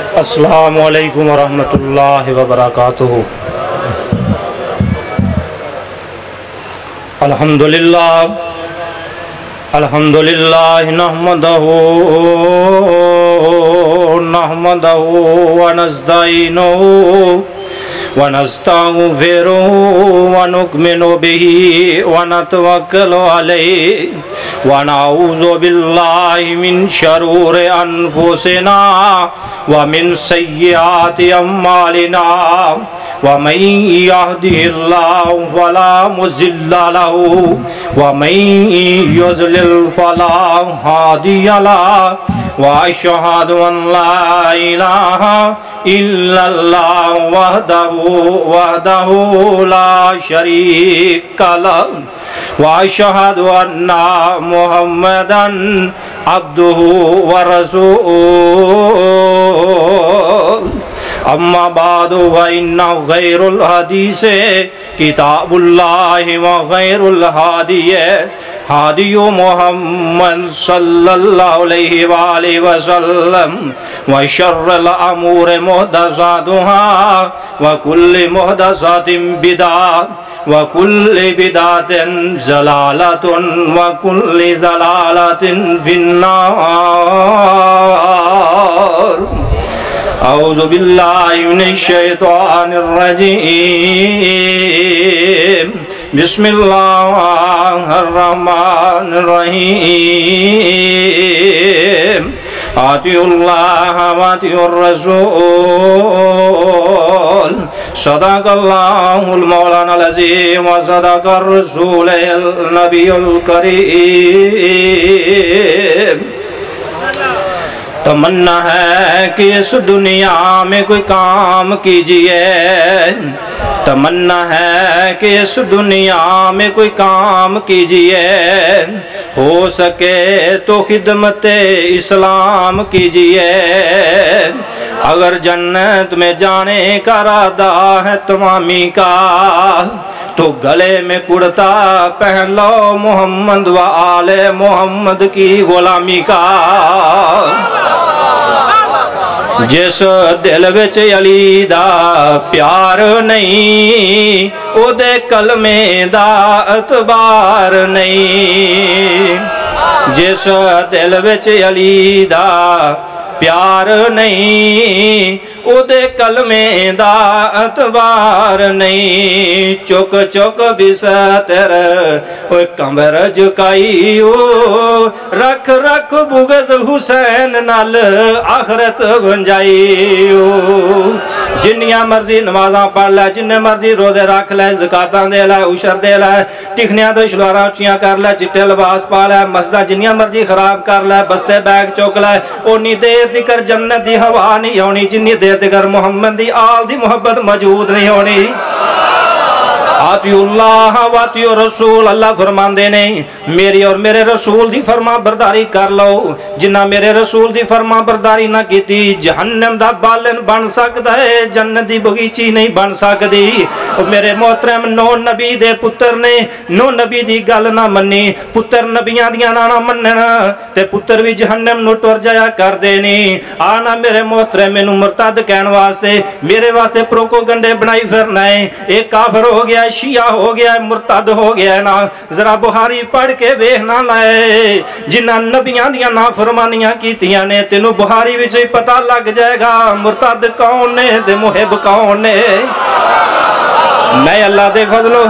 अस्सलामु अलैकुम वरहमतुल्लाहि वबरकातुहू। अल्हम्दुलिल्लाह नहमदहू व नस्तईनुहु व नस्तगफिरुहु व नु'मिनु बिही व नतवक्कलु अलैहि व नऊज़ु बिल्लाहि मिन शरूरि अनफुसिना व मिन सय्यिआति अमालिना व मन यहदिहिल्लाहु फला मुज़िल्ल लहु व मन युज़लिल फला हादिय लहु व अशहदु अन ला इलाहा इल्लल्लाह वहदहु ला शरीक लहु व अशहदु अन्ना मुहम्मदन अब्दुहु व रसूलुहु। अम्मा बादु व इन्ना गैरुल हदीसे किताबुल्लाहि व गैरुल हादिये हादियु मुहम्मद सल्लल्लाहु अलैहि व आलिहि वसल्लम व शर्रुल अमूरि मुहदसातुहा व कुल्लि मुहदसातिन बिदअह व कुल्लि बिदअतिन ज़लालतुन व कुल्लि ज़लालतिन फिन्नार। औज़ु बिल्लाहि मिनश शैतानिर रजीम। बिस्मिल्लाहिर रहमानिर रहीम। आतिउल्लाह व आतिउर रसूल। सदक़ल्लाहुल मौलानाल अज़ीम व सदक़र रसूलुल नबियुल करीम। तमन्ना है कि इस दुनिया में कोई काम कीजिए, तमन्ना है कि इस दुनिया में कोई काम कीजिए, हो सके तो खिदमत इस्लाम कीजिए। अगर जन्नत में जाने का इरादा है तमामी का, तो गले में कुर्ता पहन लो मोहम्मद व आले मोहम्मद की गुलामी का। जिस दिल विच अली दा प्यार नहीं, ओदे कलमे दा अतबार नहीं। जिस दिल विच अली दा प्यार नहीं, ओदे कलमे दा अतबार नहीं। चुक चुक बिस्तर ओए कमर झुकाईओ, रख रख बुग़्ज़ हुसैन नाल आखरत बंजाईओ। जिन्नियां मर्जी नमाज़ां पढ़ लै, जिन्ने मर्जी रोजे रख लै, ज़कातां दे लै, उशर दे लै, टिकनियां तो शलवारां उच्चियां कर लै, चिट्टे लिबास पा लै, मस्जिदां जिन्नियां मर्जी खराब कर लै, बस्ते बैग चुक लै, उन्नी देर तिकर जन्नत दी हवा नहीं आनी जिन्नी देर तिकर मुहम्मद दी आल दी मुहब्बत मौजूद नहीं होनी। आतिउल्लाह व आतिउर रसूल। अल्लाह फरमांदे ने मेरी और मेरे रसूल दी फरमा बरदारी कर लो। जिन्ना मेरे रसूल दी फरमा बरदारी ना कीती, जहन्नम दा बालन बन सकदा है, जन्नत दी बगीची नहीं बन सकदी। मेरे मोहतरम नो नबी दे पुत्र ने नो नबी दी गल ना मन्नी, पुत्र नबियां दियां ना मन्नण ते पुत्र भी जहन्नम नु टुर जाया करदे ने। आना मेरे मोहतरम मैनू मुरतद कहण वास्ते मेरे वास्ते प्रोको गंडे बनाई फिरना है। एक काफिर हो गया, शिया हो गया, मुरतद हो गया ना। जरा बुहारी पढ़ के वेखना लाए, जिन्ना नबियां दियां नाफरमानियां कीतियां ने, तेनू बुहारी विच ही पता लग जाएगा मुरतद कौन ने ते मुहिब कौन ने। मैं अल्लाह दे फजलो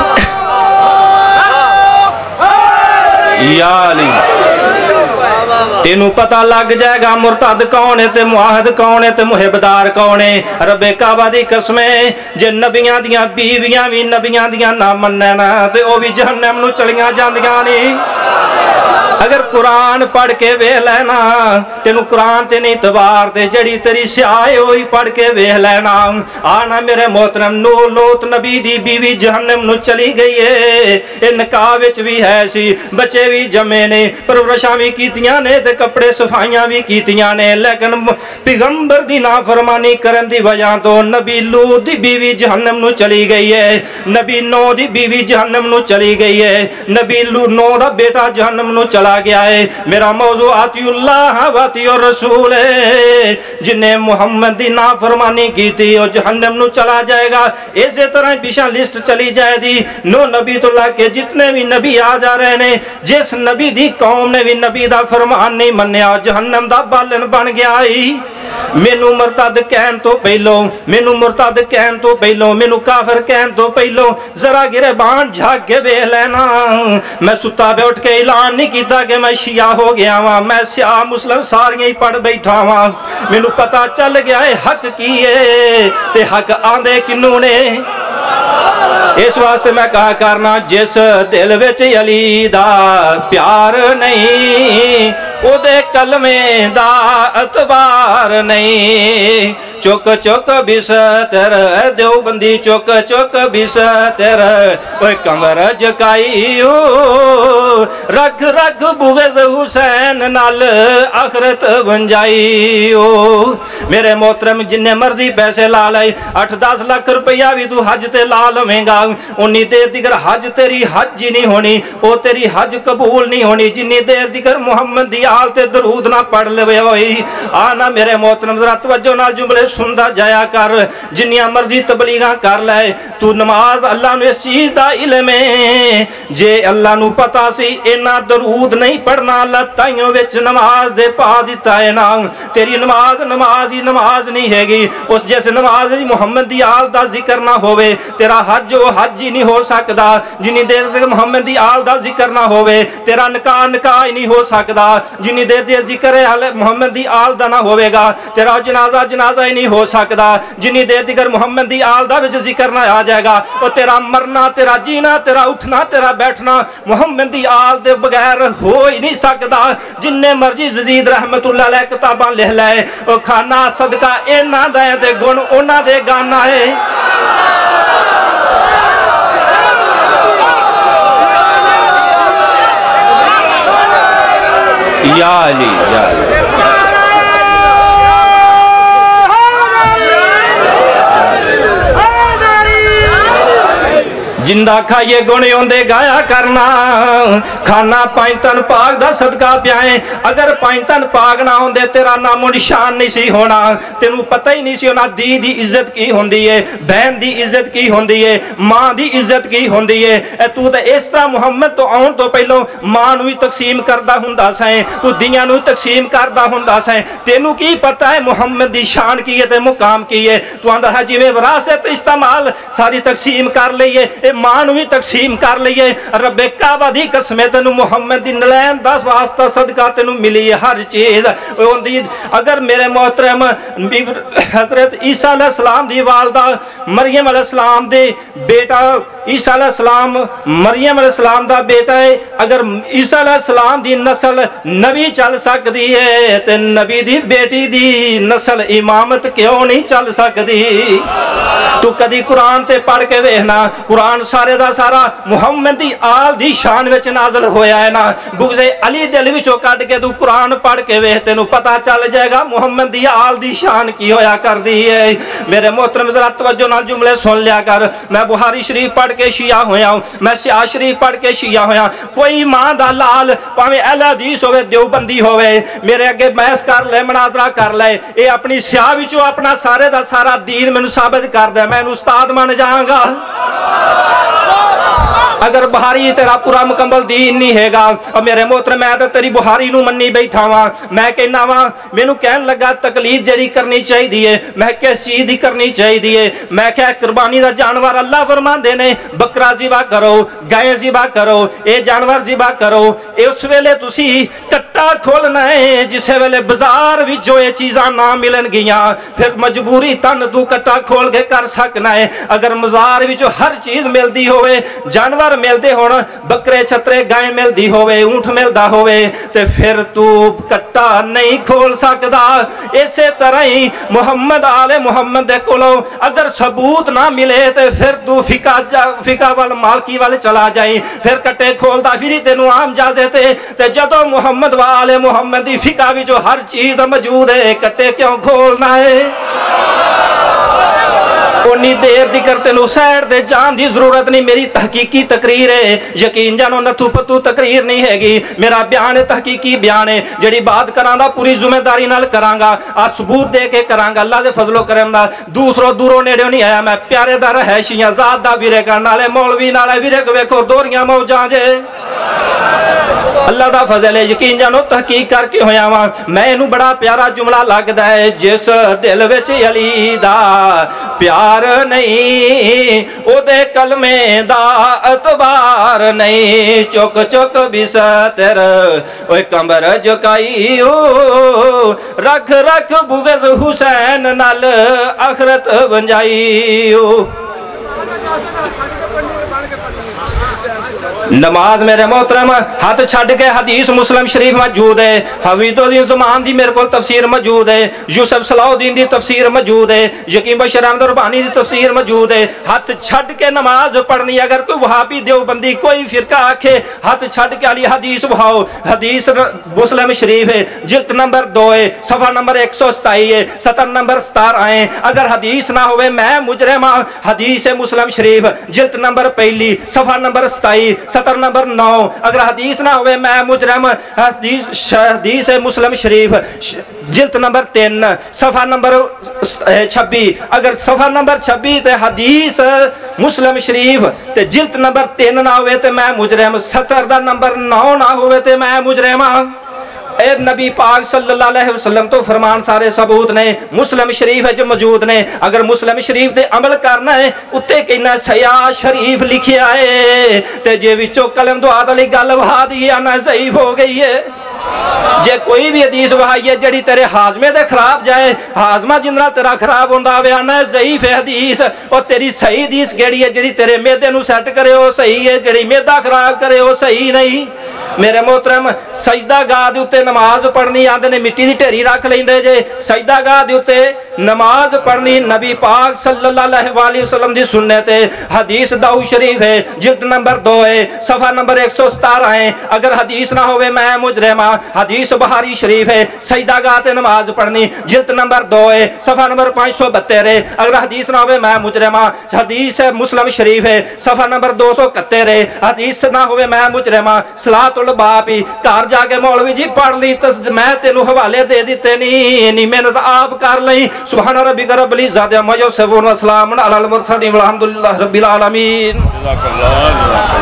या अली तेनू पता लग जाएगा मुरतद कौन है ते मुआहद कौन है ते मुहिबदार कौन है। रब्बे काबा दी कसम जे नबियां दियां बीवियां भी नबियां दियां ना मन्नन ते ओ भी जहन्नम नू चलियां जांदियां नहीं। अगर कुरान पढ़ के वेख लेना, तेनू कुरान ते नहीं तबार ते जड़ी तेरी स्याह होई पढ़ के वेख लेना। आना मेरे मोहतरम नो लोत नबी दी बीवी जहन्नम नू चली गई है। ए निकाह विच भी है सी, बच्चे भी जमे ने, परवरिशां भी कीतियां ने ते कपड़े सफाइयां भी कीतियां ने, लेकिन पैगंबर दी नाफरमानी करन दी वजह तो नबी लूत दी बीवी जहन्नम नू चली गई है, नबी नौ दी बीवी जहन्नम नू चली गई है, नबी नौ दा बेटा जहन्नम नू चला चला गया है। मेरा मौजू आतिउल्लाह व आतिउर रसूल है। जिन्हें मुहम्मद दी नाफरमानी की थी और जहन्नम नु चला जाएगा। इसी तरह पिछा लिस्ट चली जाएगी। नो नबी तो लाके जितने भी नबी आ जा रहे ने, जिस नबी दी कौम ने भी नबी दा फरमान नहीं मन्निया जहन्नम दा बालन बन गया ही। मैनू मुरतद कहन तो पहलो, मैनू मुरतद कहन तो पहलो, मैनू काफिर कहन तो पहलो जरा गिरबान झाक के वे लेना। मैं सुता पे उठ के ऐलान नहीं किया कि मैं शिया हो गया वा, मैं सिया मुस्लिम सारियां ही पढ़ बैठा वा। मैनू पता चल गया है हक की है ते हक आंदे किनू ने। इस वास्ते मैं कहा करना, जिस दिल विच अली दा प्यार नहीं ओदे कलमे दा अतबार नहीं। चुक चुक बिस्तर देवबंदी चुक चुक बिस्तर ओए कमर जकाईओ रख रख बुग़्ज़ हुसैन नाल आखरत बन जाईओ। मेरे मोहतरम जिन्ने मर्जी पैसे ला ले, 8-10 लाख रुपया भी तू हज ते ला लवेगा, उन्नी देर दिगर हज तेरी हज ही नहीं होनी, वो तेरी हज कबूल नहीं होनी जिन्नी देर दिगर मुहम्मद दी आल ते दरूद ना पढ़ लवे होई। आना मेरे मोहतरम जरा तवज्जो नाल जुमले सुनदा जाया कर। जिन्नियां मर्जी तबलीगां कर ले, तू नमाज अल्लाह नूं इस चीज दा इल्म है, जे अल्लाह नूं पता सी इन्ना दरूद नहीं पढ़ना अल्लाह ताइयों विच नमाज दे पा दिता है ना। तेरी नमाज नमाज ही नमाज नहीं हैगी। उस जिस नमाज मुहम्मद दी आल दा जिक्र ना होवे तेरा हज वो हज ही नहीं हो सकदा। जिन्नी देर तक मुहम्मद दी आल दा जिक्र ना होवे तेरा निकाह निकाह ही नहीं हो सकदा। जिन्नी देर तक जिक्र मुहम्मद दी आल दा ना होवेगा तेरा जनाजा जनाजा ही नहीं हो सकदा। जिन्नी देर तक मुहम्मद दी आल दा विच जिक्र ना आ जाएगा वो तेरा मरना तेरा जीना तेरा उठना तेरा बैठना मुहम्मद दी आल दे बगैर हो ही नहीं सकदा। जिन्ने मर्जी यजीद रहमतुल्लाह अलैह किताबां लिख ले वो खाना सदका इन्हां दा ते गुण उन्हां दे गाना है। या अली या अली जिंदा खाइए गुण आंदे गाया करना। खाना 5 तन पाक दा सदका प्याए। अगर 5 तन पाक ना होंदे तेरा नामो निशान नहीं सी होना। तेनू पता ही नहीं सी होना दी दी इज्जत की होंदी है, बहन दी इज्जत की होंदी है, मां दी इज्जत की होंदी है। तू तो इस तरह मुहम्मद तो आउण तो पहलो मां नू भी तकसीम करदा हुंदा सैं, तू दियां नू तकसीम करदा हुंदा सैं। तेनू की पता है मुहम्मद दी शान की है ते मुकाम की है। तू आंदा है जिवें विरासत इस्तेमाल सारी तकसीम कर लईए, मां नू भी तकसीम कर लईए। रब्बे काबा दी कसम तेनू मुहम्मद दी नलैन दा वास्ता सदका तेनू मिली है हर चीज होंदी। अगर मेरे मोहतरम हजरत ईसा अलैहिस्सलाम दी वालदा मरियम अलैहिस्सलाम दे बेटा ईसा अलैहिस्सलाम मरियम अलैहिस्सलाम दा बेटा है, अगर ईसा अलैहिस्सलाम दी नस्ल नबी चल सकती है ते नबी दी बेटी दी नस्ल इमामत क्यों नहीं चल सकती। तू कदी कुरान ते पढ़ के वेखना, कुरान सारे दा सारा मुहम्मद दी आल दी शान विच नाज़िल होया है ना। बुग़्ज़े अली दिल विचों कट के तू कुरान पढ़ के वेख तेनू पता चल जाएगा मुहम्मद दी आल दी शान की होया करदी है। मेरे मोहतरम जरा तवज्जो नाल जुमले सुन लिया कर। मैं बुखारी शरीफ पढ़ के शिया होया, मैं सियाह शरीफ पढ़ के शिया होया। कोई मां दा लाल भावें अहले हदीस होवे देवबंदी होवे मेरे अगे बहस कर ले मुनाजरा कर ले, ये अपनी सियाह विचों अपना सारे दा सारा दीन मैनू साबित कर दे, मैं उस्ताद बन जाऊंगा। अगर बुखारी तेरा पूरा मुकम्मल दीन नहीं हैगा और मेरे मोहतरम मैं तो तेरी बुखारी नू मन्नी बैठा वा। मैं कहना वा मैनू कहन लगा तकलीद जड़ी करनी चाहिए, मैं किस चीज़ की करनी चाहिए। मैं क्या कुर्बानी का जानवर अल्लाह फरमांदे ने बकरा ज़िबा करो, गाय ज़िबा करो, ये जानवर ज़िबा करो। उस वेले तुसी कट्टा खोलना है जिस वेले बाजार विचों ये चीज़ां ना मिलन गियां फिर मजबूरी तन तू कट्टा खोल के कर सकना है। अगर बाजार विचों हर चीज़ मिलती होवे, जानवर मिलते होण, बकरे छतरे गाय मिलती होवे, ऊंट मिलता होवे ते फिर तू कट्टा नहीं खोल सकदा। इसे तरह ही मुहम्मद आले मुहम्मद दे कोलों अगर सबूत ना मिले तो फिर तू फिका वाल मालकी वाले चला जाए, फिर कट्टे खोलता फिर तेनू आम जाजे ते जदों मुहम्मद वाले मुहम्मद दी फिका विचों हर चीज मौजूद है, कट्टे क्यों खोलना है। उन्नी देर दी करते साइड ते जान की जरूरत नहीं। मेरी तहकीकी तकरीर है, यकीन जानो नथू पत्तू तकरीर नहीं हैगी। मेरा बयान है, तहकीकी बयान है। जिहड़ी बात करांगा पूरी जिम्मेदारी नाल करांगा, आ सबूत दे के करांगा अल्लाह दे फजलो करम दा। दूसरों दूरों नेड़े नहीं आया मैं, प्यारे दा रहशियां ज़ात दा विरे करन वाले मौलवी नाले विरे वेखो दोहरियां मौजां जे। अल्लाह दा फजल है, यकीन जानो तहकीक करके होया वा। मैनू बड़ा प्यारा जुमला लगदा है, जिस दिल विच अली दा प्यार नहीं ओदे कलमे दा अतबार नहीं। चुक चुक बिस्तर ओए कंबर झुकाई ओ, रख रख बुग़्ज़ हुसैन नाल आखरत वंजाई ओ। नमाज मेरे मोहतरम हाथ छड़ के हदीस मुस्लिम शरीफ मौजूद है। हफीजुद्दीन ज़मान दी मेरे को तफसीर मौजूद है। यूसुफ सलाहुद्दीन दी तफसीर मौजूद है। यकीन बशीर अहमद रब्बानी दी तफसीर मौजूद है। हाथ छड़ के नमाज पढ़नी। अगर कोई वहाबी देवबंदी कोई फिरका आखे हाथ छड़ के अली हदीस बहाओ, हदीस मुस्लिम शरीफ है, जिल्द नंबर 2 है, सफ़ा नंबर 127 है, सतर नंबर 17 है। अगर हदीस ना होवे मैं मुजरिम। हदीस है मुस्लिम शरीफ जिल्द नंबर 1 सफ़ा नंबर 27 सतर नंबर 9। अगर हदीस ना होवे मैं मुजरम। हदीस है मुस्लिम शरीफ जिल्द नंबर 3 सफ़ा नंबर 26। अगर सफ़ा नंबर 26 ते हदीस मुस्लिम शरीफ ते जिल्द नंबर 3 ना होवे ते मैं मुजरम। सतर दा नंबर 9 ना होवे ते मैं मुजरम। ए नबी पाक सल्लल्लाहु अलैहि वसल्लम तो फरमान सारे सबूत ने मुस्लिम शरीफ च मौजूद ने। अगर मुस्लिम शरीफ ते अमल करना है उत्ते कहना सया शरीफ लिखिया है, ते जे विचों कलम दुआ वाली गल वहा दी आना ज़ईफ हो गई है। जे कोई भी हदीस वहाई है जड़ी तेरे हाजमे दे खराब जाए, हाजमा जिंदा तेरा खराब होंदा वे आना ज़ईफ है हदीस। और तेरी सही हदीस केड़ी है जड़ी तेरे मेदे नू सैट करे वो सही है, जड़ी मेदा खराब करे वो सही नहीं। मेरे मोहतरम सजदा गाह दे उत्ते नमाज पढ़नी आंदे ने मिट्टी दी ढेरी रख लेंदे जे। सजदा गाह दे उत्ते नमाज पढ़नी नबी पाक सल्लल्लाहु अलैहि वसल्लम दी सुन्नत है। हदीस दाऊद शरीफ है जिल्द नंबर 2 है सफ़ा नंबर 117 है। अगर हदीस ना होवे मैं मुजरिम। हदीस बुखारी शरीफ है सजदा गाह ते नमाज पढ़नी जिल्द नंबर 2 है सफ़ा नंबर 572 है। अगर हदीस ना होवे मैं मुजरिम। हदीस है मुस्लिम शरीफ है सफ़ा नंबर 271 है। हदीस ना होवे मैं मुजरिम। सलातुल बाप ही घर जाके मौलवी जी पढ़ ली तो मैं तेनू हवाले दे दिते नहीं मेहनत आप कर ली। सुभान रब्बिक रब्बिल इज्जति अम्मा यसिफून व सलामुन अलल मुरसलीन वल्हम्दुलिल्लाहि रब्बिल आलमीन।